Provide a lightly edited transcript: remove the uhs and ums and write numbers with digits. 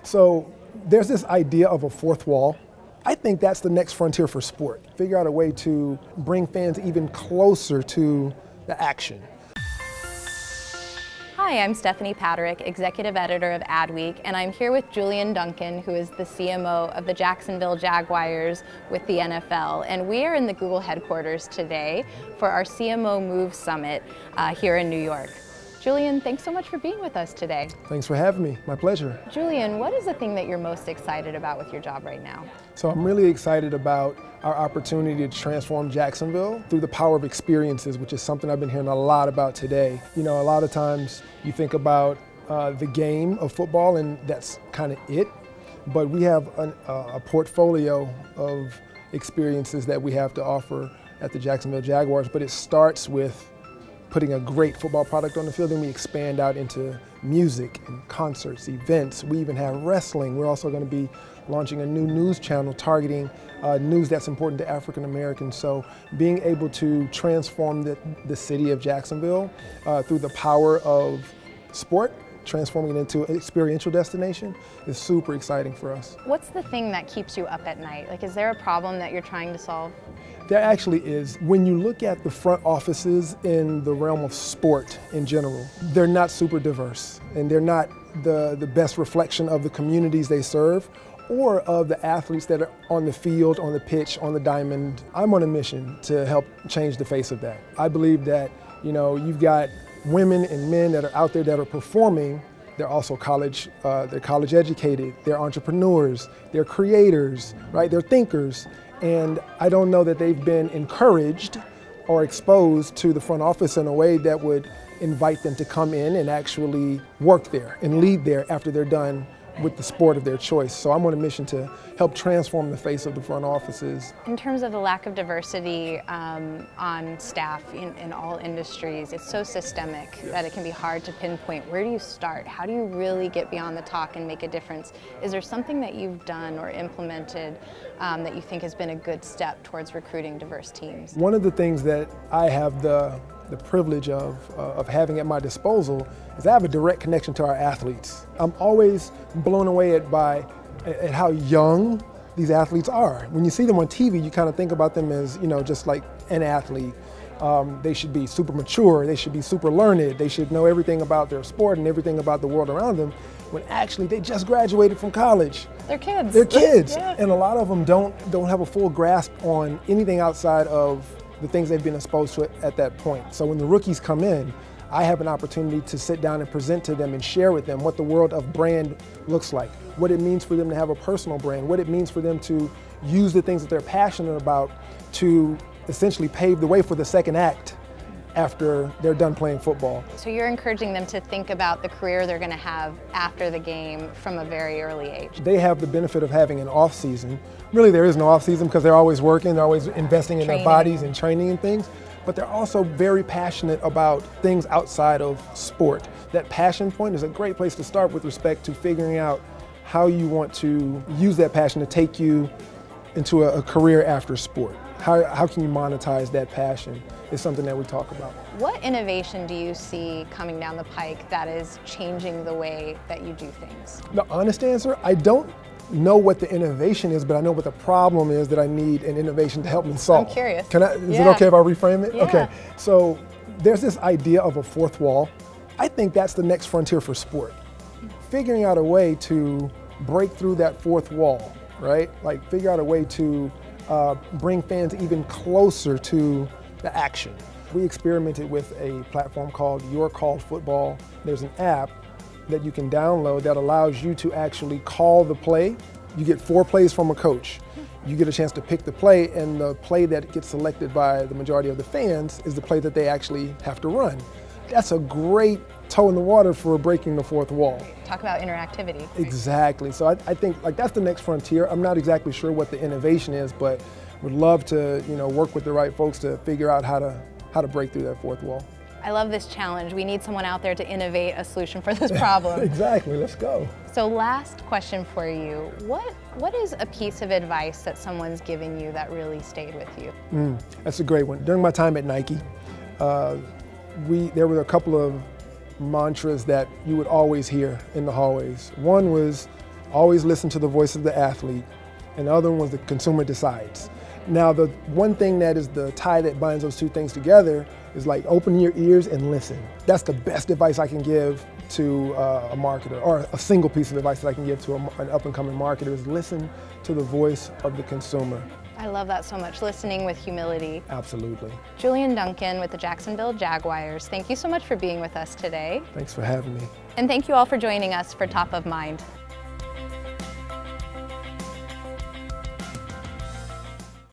So there's this idea of a fourth wall. I think that's the next frontier for sport. Figure out a way to bring fans even closer to the action. Hi, I'm Stephanie Paterick, Executive Editor of Adweek, and I'm here with Julian Duncan, who is the CMO of the Jacksonville Jaguars with the NFL. And we are in the Google headquarters today for our CMO Move Summit here in New York. Julian, thanks so much for being with us today. Thanks for having me. My pleasure. Julian, what is the thing that you're most excited about with your job right now? So I'm really excited about our opportunity to transform Jacksonville through the power of experiences, which is something I've been hearing a lot about today. You know, a lot of times you think about the game of football and that's kind of it, but we have a portfolio of experiences that we have to offer at the Jacksonville Jaguars, but it starts with putting a great football product on the field, and we expand out into music and concerts, events. We even have wrestling. We're also going to be launching a new news channel targeting news that's important to African Americans. So being able to transform the city of Jacksonville through the power of sport, transforming it into an experiential destination is super exciting for us. What's the thing that keeps you up at night? Like, is there a problem that you're trying to solve? There actually is. When you look at the front offices in the realm of sport in general, they're not super diverse, and they're not the best reflection of the communities they serve or of the athletes that are on the field, on the pitch, on the diamond. I'm on a mission to help change the face of that. I believe that, you know, you've got women and men that are out there that are performing. They're also they're college educated, they're entrepreneurs, they're creators, right? They're thinkers. And I don't know that they've been encouraged or exposed to the front office in a way that would invite them to come in and actually work there and lead there after they're done with the sport of their choice. So I'm on a mission to help transform the face of the front offices. In terms of the lack of diversity on staff in all industries, it's so systemic that it can be hard to pinpoint. Where do you start? How do you really get beyond the talk and make a difference? Is there something that you've done or implemented that you think has been a good step towards recruiting diverse teams? One of the things that I have the privilege of having at my disposal is I have a direct connection to our athletes. I'm always blown away at how young these athletes are. When you see them on TV, you kind of think about them as, you know, just like an athlete. They should be super mature, they should be super learned, they should know everything about their sport and everything about the world around them, when actually they just graduated from college. They're kids. They're kids. Yeah. And a lot of them don't have a full grasp on anything outside of the things they've been exposed to at that point. So when the rookies come in, I have an opportunity to sit down and present to them and share with them what the world of brand looks like, what it means for them to have a personal brand, what it means for them to use the things that they're passionate about to essentially pave the way for the second act after they're done playing football. So you're encouraging them to think about the career they're going to have after the game from a very early age. They have the benefit of having an off season. Really, there is no off season because they're always working, they're always investing in their bodies and training and things, but they're also very passionate about things outside of sport. That passion point is a great place to start with respect to figuring out how you want to use that passion to take you into a career after sport. How can you monetize that passion is something that we talk about. What innovation do you see coming down the pike that is changing the way that you do things? The honest answer, I don't know what the innovation is, but I know what the problem is that I need an innovation to help me solve. I'm curious. Is it okay if I reframe it? Yeah. Okay, so there's this idea of a fourth wall. I think that's the next frontier for sport. Figuring out a way to break through that fourth wall, right? Like figure out a way to bring fans even closer to the action. We experimented with a platform called Your Called Football. There's an app that you can download that allows you to actually call the play. You get 4 plays from a coach. You get a chance to pick the play, and the play that gets selected by the majority of the fans is the play that they actually have to run. That's a great toe in the water for breaking the fourth wall. Talk about interactivity. Exactly. So I think like that's the next frontier. I'm not exactly sure what the innovation is, but would love to, you know, work with the right folks to figure out how to break through that fourth wall. I love this challenge. We need someone out there to innovate a solution for this problem. Exactly, let's go. So last question for you. What is a piece of advice that someone's given you that really stayed with you? That's a great one. During my time at Nike, there were a couple of mantras that you would always hear in the hallways. One was always listen to the voice of the athlete, and the other one was the consumer decides. Now, the one thing that is the tie that binds those two things together is like open your ears and listen. That's the best advice I can give to a marketer, or a single piece of advice that I can give to an up-and-coming marketer is listen to the voice of the consumer. I love that so much, listening with humility. Absolutely. Julian Duncan with the Jacksonville Jaguars, thank you so much for being with us today. Thanks for having me. And thank you all for joining us for Top of Mind.